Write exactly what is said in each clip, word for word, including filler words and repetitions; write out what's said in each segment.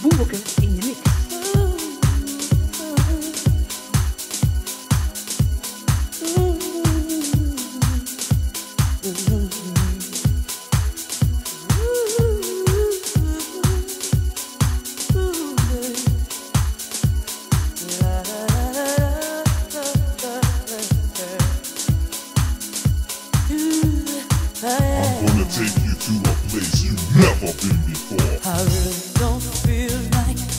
Boombokken in de mix. I'm gonna take you to a place you've never been before. I really don't feel like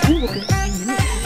Moonwalker in the mix.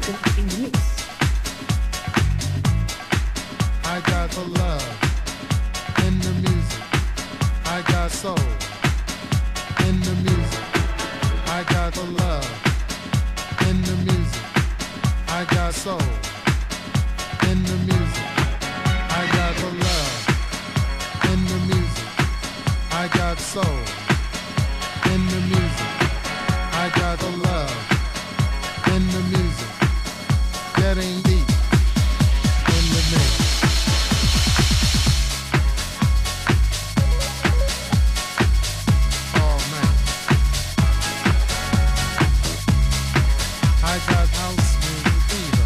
Boeken in de mix. I got the love in the music. I got soul in the music. I got the love in the music. I got soul in the music. I got the love in the music. I got soul in the music. I got the love in the music. Getting deep in the mix. Oh man, I got house music fever.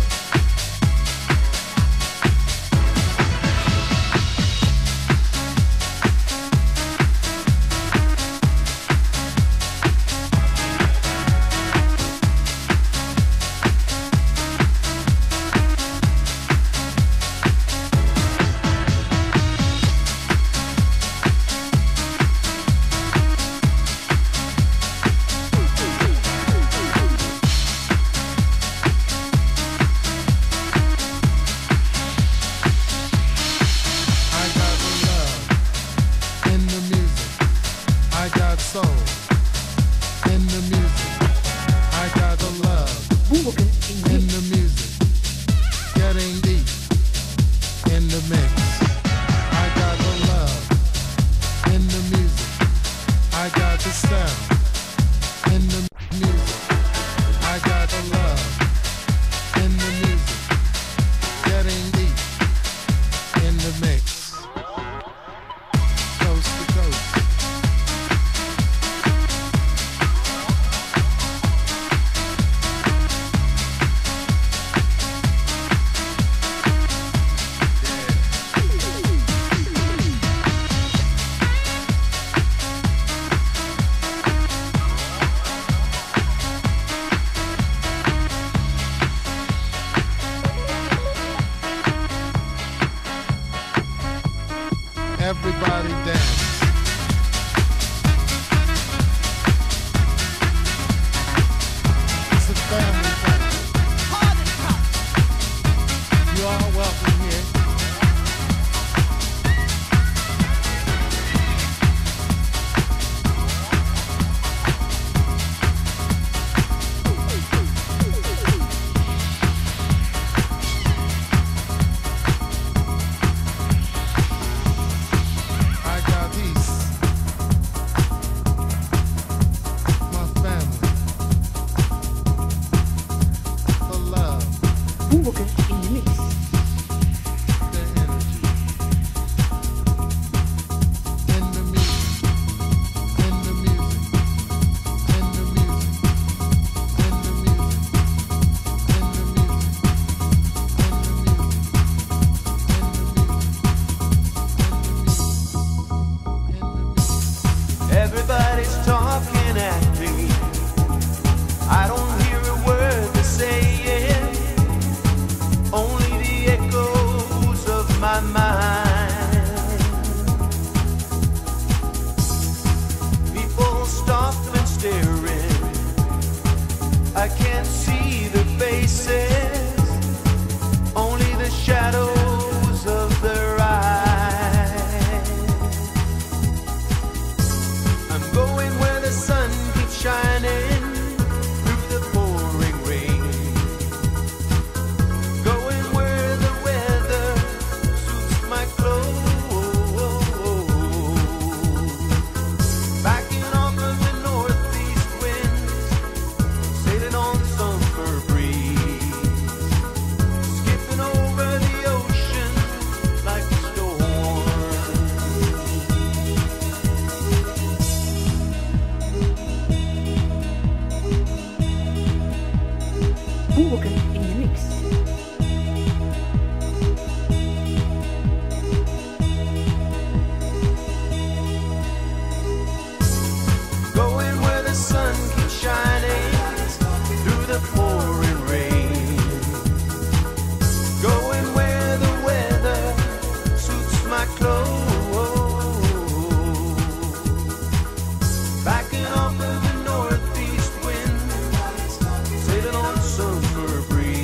Everybody dance. It's a family thing. You are welcome here. Boeken in de mix. Everybody's talking at me. I don't hear a word they're saying. Only the echoes of my mind. People stop and staring. I can't see their faces. Only the shadows of their eyes. I'm going where the sun keeps shining through the pouring rain. Going where the weather suits my clothes. Backing off of the northeast winds, sailing on summer breeze. Skipping over the ocean like a storm. Boeken in de mix. Going where the sun keeps shining through the pouring rain. Going where the weather suits my clothes. Backing off of the northeast wind, sailing on summer breeze.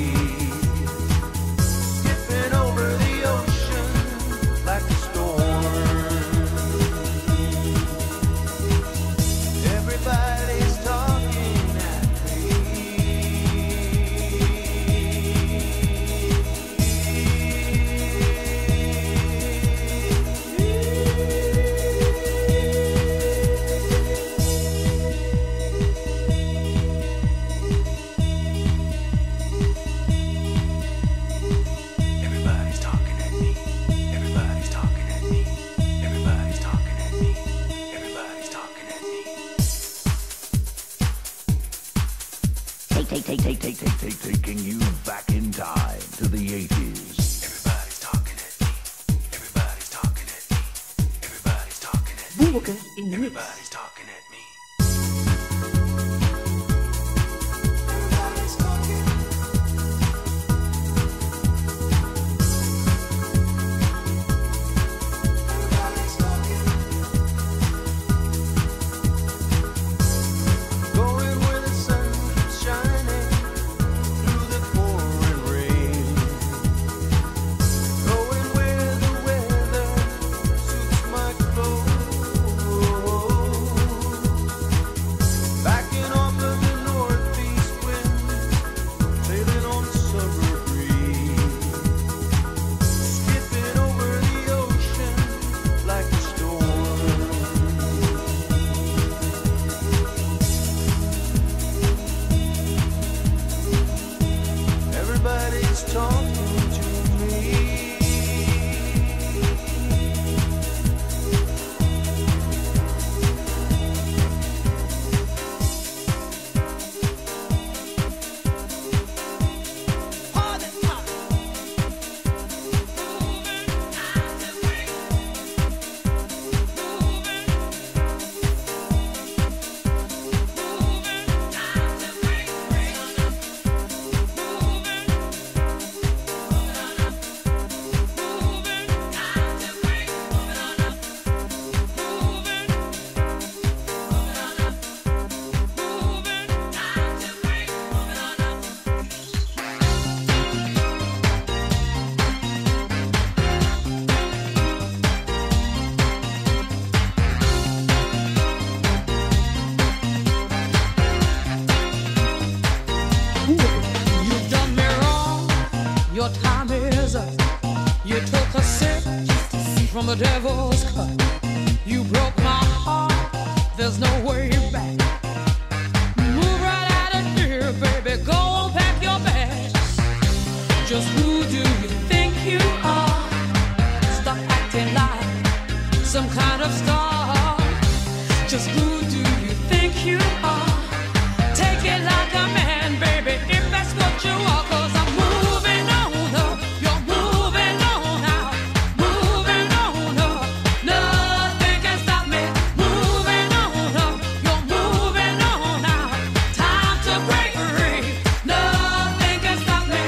take, take, take, take, take, take, taking you back in time to the eighties. Everybody's talking at me. Everybody's talking at me. Everybody's talking at me. Boomboeken in de mix. Everybody's talking at me. Going where the sun keeps shining through the pouring rain. Going where the weather suits my clothes. Backing off of the northeast wind, sailing on the summer breeze. Skipping over the ocean like a storm. Everybody's talking to me. You've done me wrong, your time is up. You took a sip from the devil's cup. You broke my heart, there's no way back. Move right out of here, baby, go and pack your bags. Just who do you think you are? Stop acting like some kind of star. Just who do you think you are? Take it like a man, baby, if that's what you are. Cause I'm moving on up, you're moving on out. Moving on up, nothing can stop me. Moving on up, you're moving on out. Time to break free, nothing can stop me.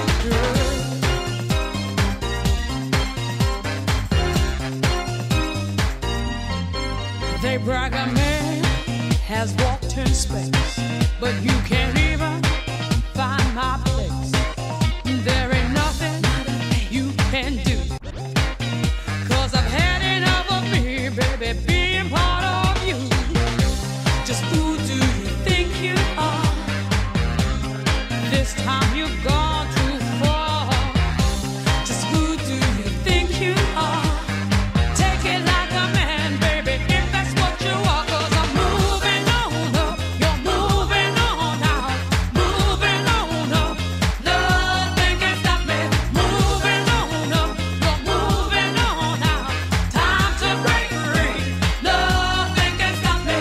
They brag a man has walked in space, but you can't even find my place. There ain't nothing you can do, cause I've had enough of me, baby, being part of you. Just who do you think you are? This time you've gone too far. Just who do you think you are? Take it like a man, baby, if that's what you are. Cause I'm moving on up, you're moving on out. Moving on up, nothing can stop me. Moving on up, you're moving on out. Time to break free, nothing can stop me.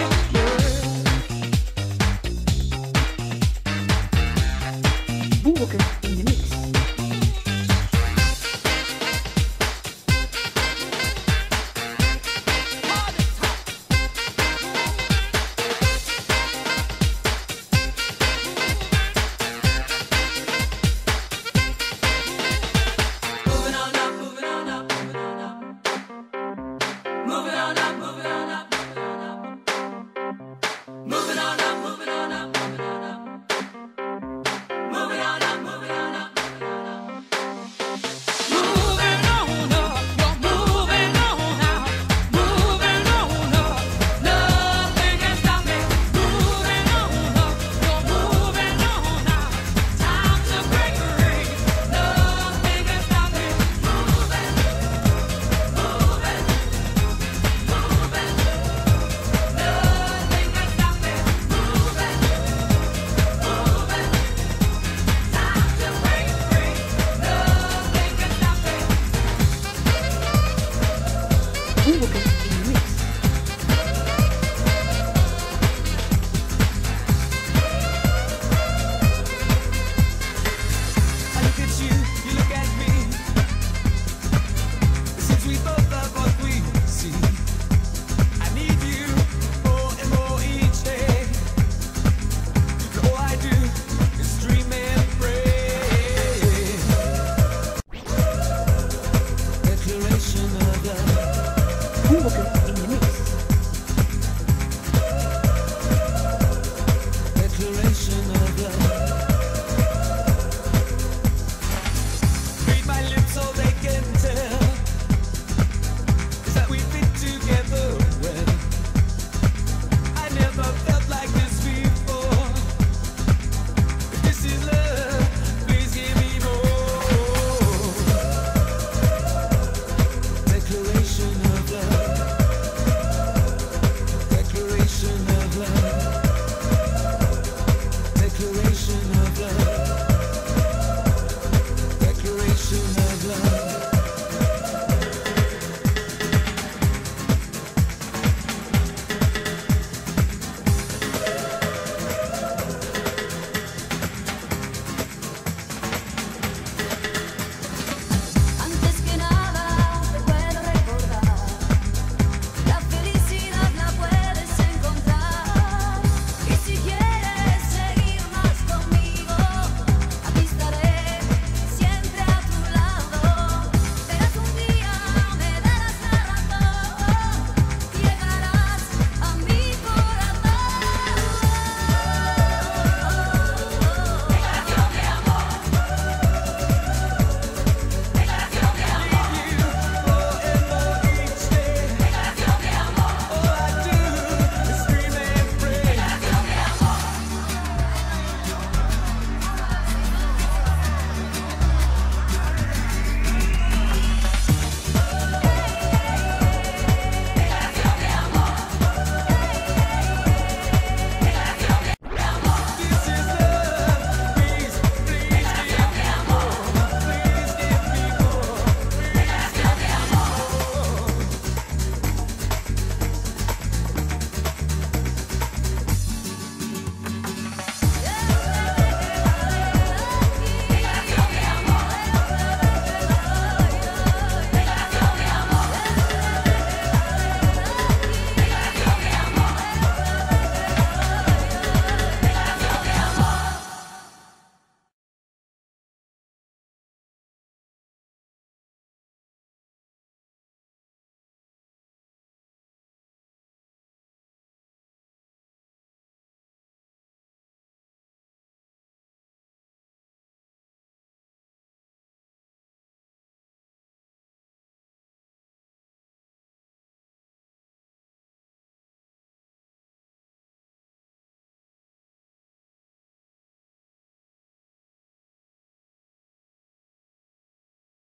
Boomboeken in de mix. Moving on up, moving on up, moving on up. Moving on up, moving on up, moving on up. Moving on up, moving on up, moving on up. Moving on up, moving on This is love.